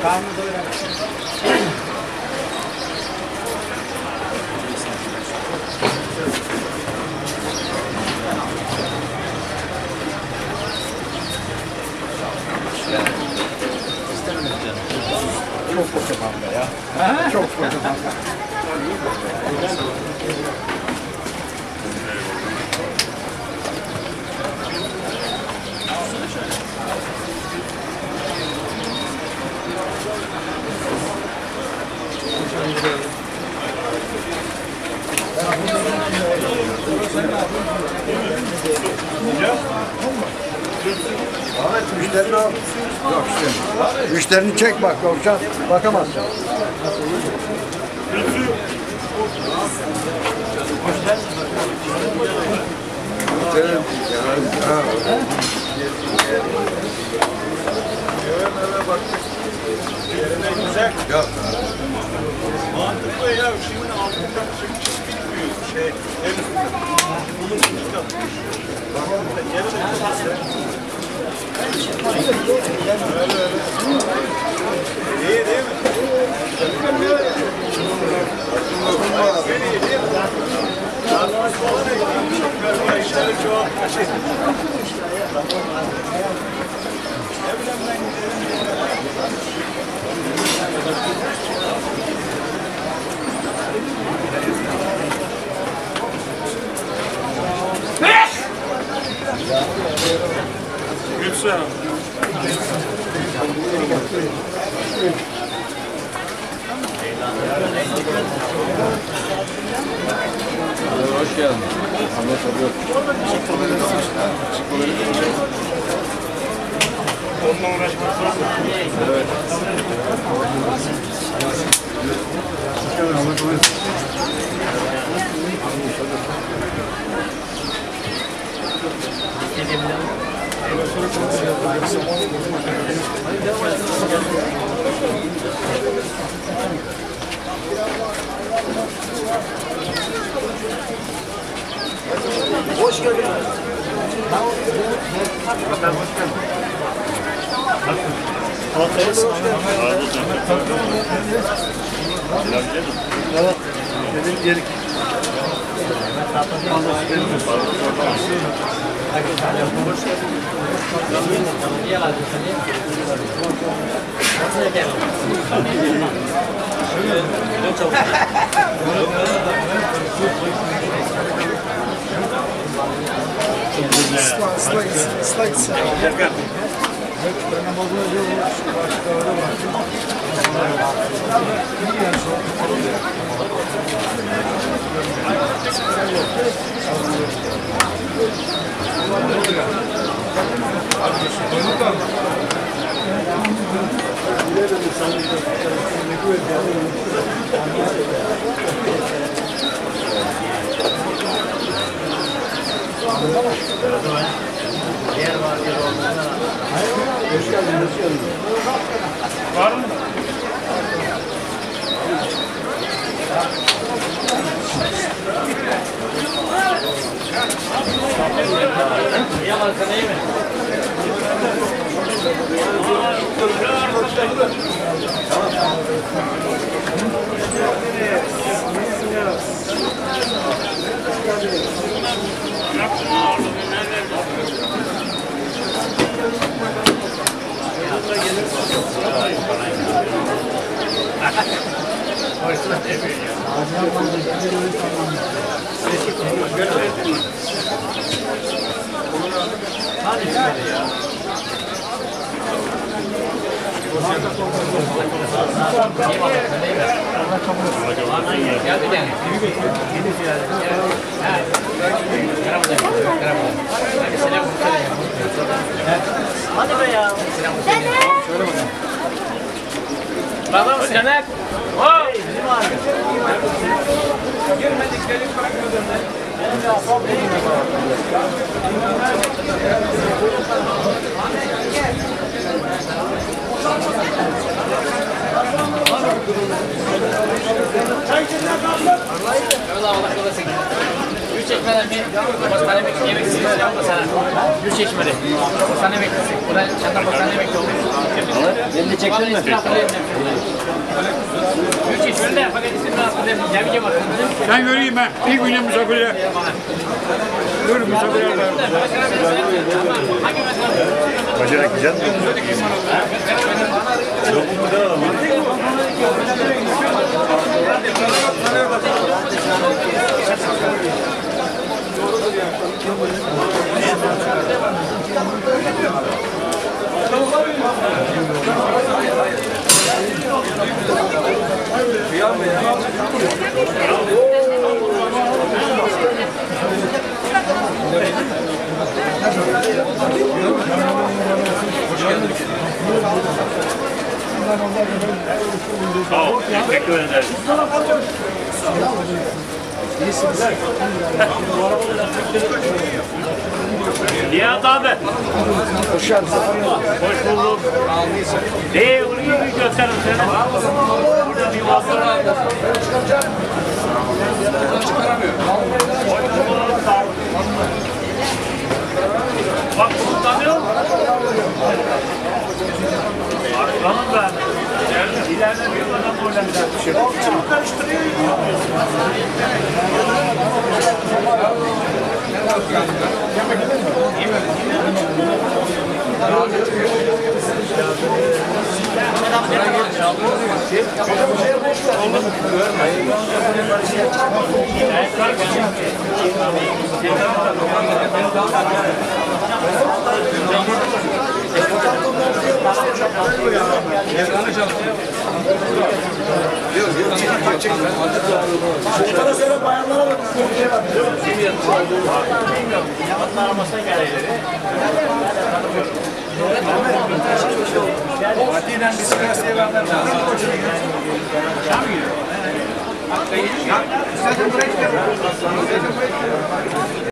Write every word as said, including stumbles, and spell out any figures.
Karnı doyuran. Çok kocaman da ya. Ha? Çok kocaman. Ahmet müşterini al. Yok işte. Müşterini çek bak yoksa bakamazsın. Güzel. Yok. Mantıklı ya. Şimdi altından çıkmış bitmiyor. Şey, en üstünde. Bunun üstünde kalmış. Öyle öyle. İyi değil mi? Seni iyi değil mi? Yardım falan eklemiş. Galiba işleri çoğaltmış. Ne bileyim ben Gülsün. Hoş geldin. Allah tabii. Onunla uğraşmak zor. Evet. Hoş geldin. Evet. Dedim gelik. Var mı? İyi arkana iyi mi? Hadi ya. Gel bir tane. Hadi be ya. Söyle bakalım. Baba mısın? Caner. Oh! Girmedik dedik bırakmadım ben. Allah Allah kolasın. Gül çeşmeden bir bostane bekliyor. Yemek istiyoruz ya da sana. Gül çeşmeli. Bostane bekliyorsun. Burada çakal bostane bekliyor. Beni de çektin mi? Gül çeşmeli de fakat isim rahatsız edeyim. Cemile bakın. Ben göreyim ben. İlk güne misafirler. Dur misafirler. Hangi mesela? Bacanak güzel. Sağ ol. Teşekkür ederim. Nihat abi. Hoş geldin. Hoş bulduk. Ee, onu iyi bir gösterim seni. Burada bir vasıra. Bak bunu tanıyor musun? Aslanım ben. İleride bir adam oynayacak. Çabuk karıştırıyor. Fatih'den bir sırasıya vermem lazım. Şam yiyor. Zaten buraya gidelim.